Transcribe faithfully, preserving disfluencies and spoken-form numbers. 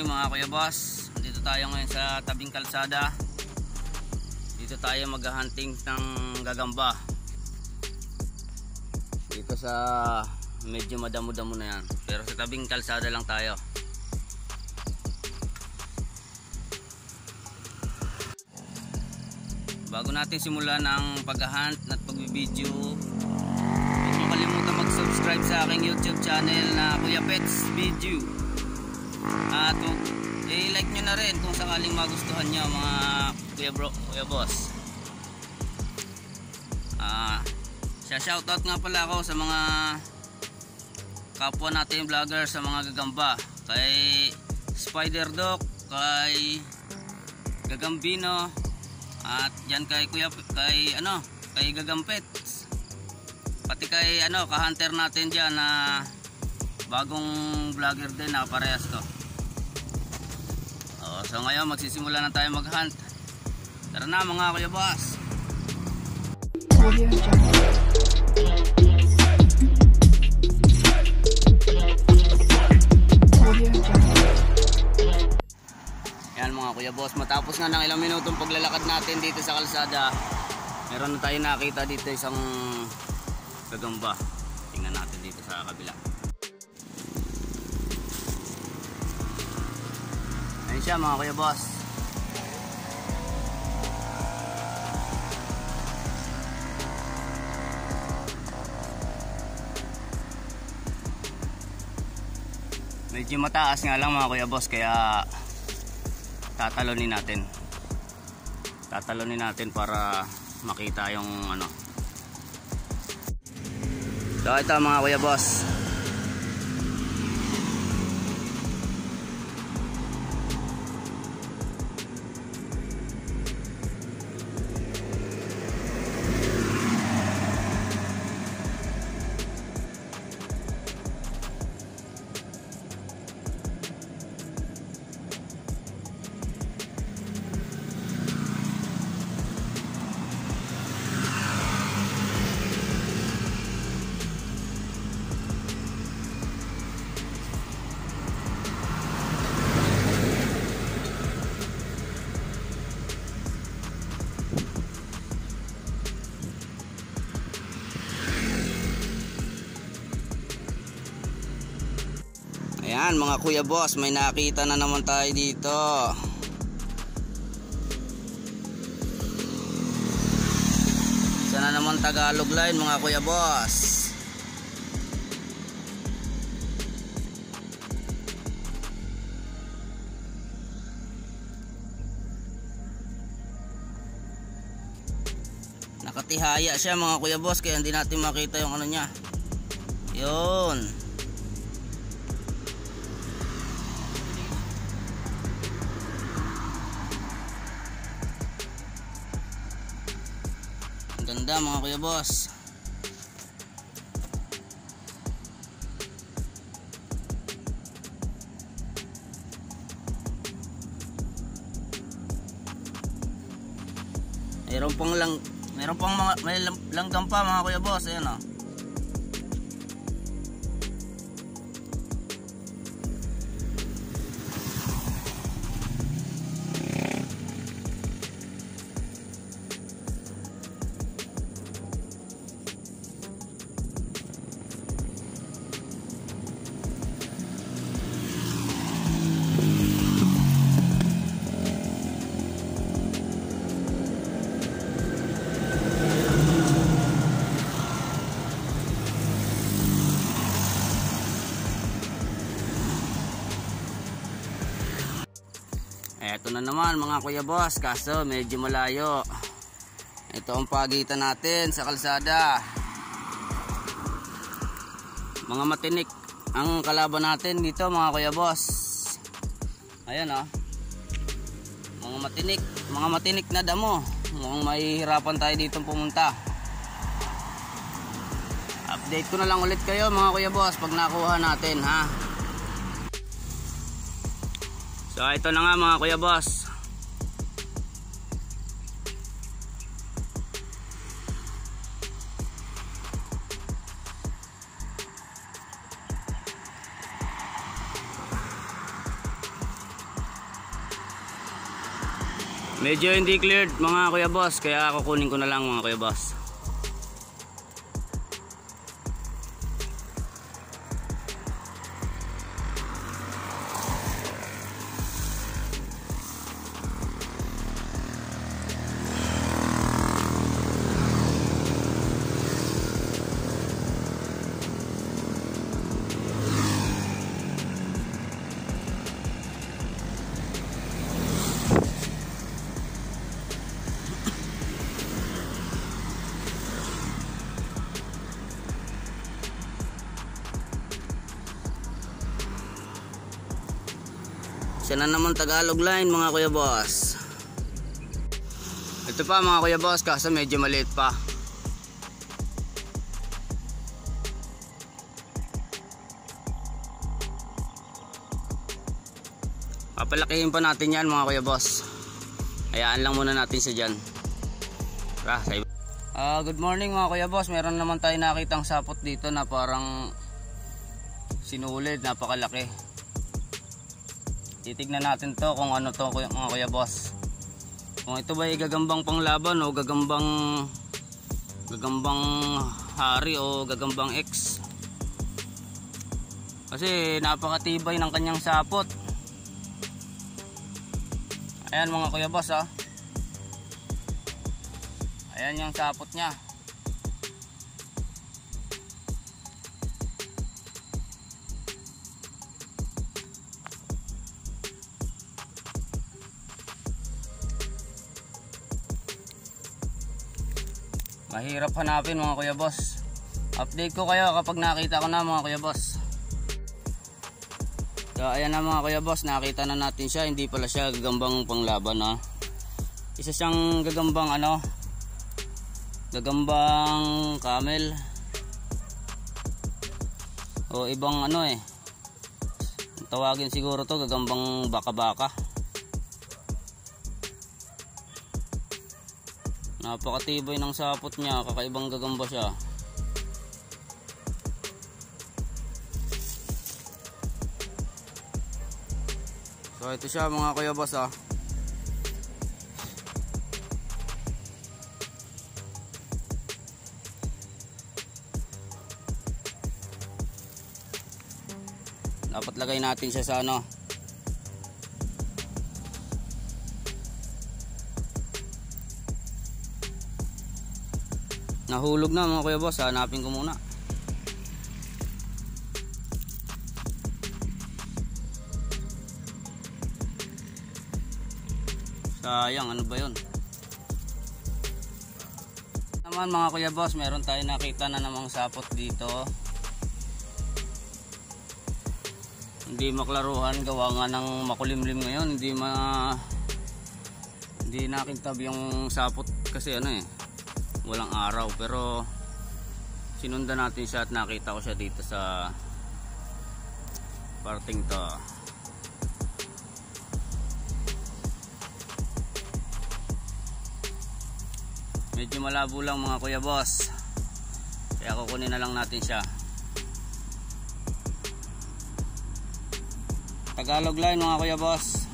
morning mga kuya boss. Dito tayo ngayon sa tabing kalsada. Dito tayo mag-hunting ng gagamba. Dito sa medyo madamo-damo na yan. Pero sa tabing kalsada lang tayo. Bago natin simulan ang pag-hunt at pag-video, huwag mo kalimutan mag-subscribe sa aking YouTube channel na Kuya Pets Video. At i-like nyo na rin kung sakaling magustuhan nyo mga kuya bro, kuya boss. Ah, uh, shoutout nga pala ako sa mga kapwa natin vlogger sa mga gagamba. Kay Spider Doc, kay Gagambino, at yan kay kuya kay ano, kay Gagampets. Pati kay ano, ka-hunter natin diyan na bagong vlogger din na parehas ko. Oh, so ngayon magsisimula na tayo mag-hunt. Tara na mga kuya boss. Yan mga kuya boss, matapos nga ng ilang minutong paglalakad natin dito sa kalsada, meron na tayo nakita dito isang gagamba. Tingnan natin dito sa kabila. Ayun siya mga kuya boss. Medyo mataas nga lang mga kuya boss, kaya tatalonin natin. Tatalonin natin para makita yung ano. So ito mga kuya boss. Ayan mga kuya boss, may nakita na naman tayo dito. Isa na naman Tagalog line mga kuya boss. Nakatihaya siya mga kuya boss, kaya hindi natin makita yung ano niya. Yun. Ganda mga kuya boss. Mayroon pang lang, mayroon pang mga may langgam pa mga kuya boss, ayan oh. Eto na naman mga kuya boss, kaso medyo malayo. Ito ang pagitan natin sa kalsada. Mga matinik ang kalaban natin dito mga kuya boss. Ayan oh. Mga matinik, mga matinik na damo. Mukhang mahihirapan tayo dito pumunta. Update ko na lang ulit kayo mga kuya boss pag nakuha natin ha. So ito na nga mga kuya boss. Medyo hindi cleared mga kuya boss, kaya kukunin ko na lang mga kuya boss. Isa na naman Tagalog line mga kuya boss. Ito pa mga kuya boss, kaso medyo maliit pa. Papalakihin pa natin yan mga kuya boss. Hayaan lang muna natin siya dyan. uh, Good morning mga kuya boss. Meron naman tayo nakitang sapot dito na parang sinulid, napakalaki. Titignan natin to kung ano to mga kuya boss. Kung ito ba ay gagambang panglaban o gagambang gagambang hari o gagambang X. Kasi napakatibay ng kanyang sapot. Ayan mga kuya boss ha. Ayan yung sapot niya. Mahirap hanapin mga kuya boss. Update ko kayo kapag nakita ko na mga kuya boss. So ayan na mga kuya boss, nakita na natin siya. Hindi pala siya gagambang panglaban ha. Isa siyang gagambang ano, gagambang camel o ibang ano eh, tawagin siguro to gagambang baka-baka. Napakatibay ng sapot niya, kakaibang gagamba siya. So ito siya mga kuya boss ah. Dapat lagay natin siya sa ano, nahulog na mga kuya boss, hanapin ko muna. Sayang, ano ba yun? Naman mga kuya boss, meron tayo nakita na namang sapot dito. Hindi maklaruhan, gawa nga ng makulimlim ngayon. Hindi ma Hindi nakintab yung sapot kasi ano eh, walang araw, pero sinundan natin siya at nakita ko siya dito sa parting to. Medyo malabo lang mga kuya boss, kaya kukunin na lang natin siya. Tagalog line mga kuya boss.